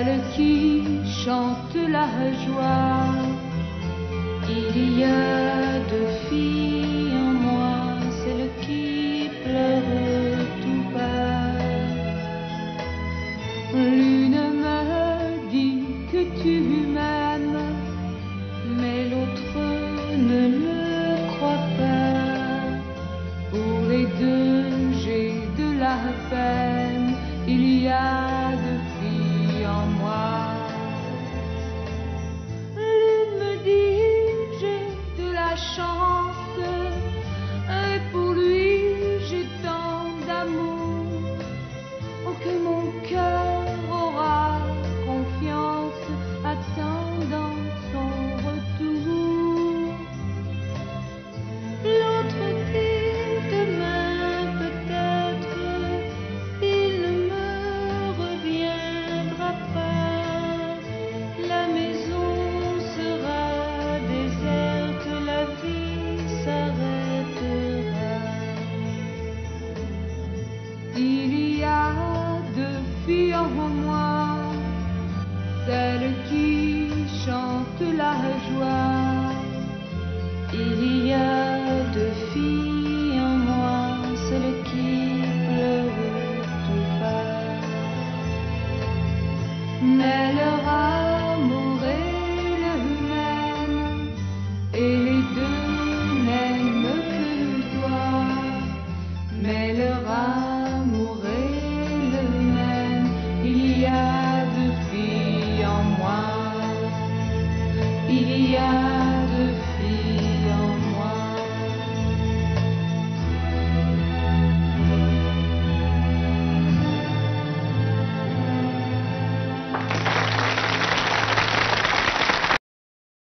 celle qui chante la joie. Il y a deux filles en moi, celle qui pleure tout bas. L'une me dit que tu m'aimes, mais l'autre ne le croit pas. Pour les deux, j'ai de la peine, il y a deux filles en moi. L'une me dit j'ai de la chance, et pour lui j'ai tant d'amour. Oh, que mon cœur aura confiance, attendant son retour. L'autre dit demain peut-être il ne me reviendra pas. La maison sera déserte, la vie s'arrêtera. Il y a deux filles en moi, celle qui chante la joie. Il y a deux filles en moi, celle qui pleure tout bas. Mais leur âge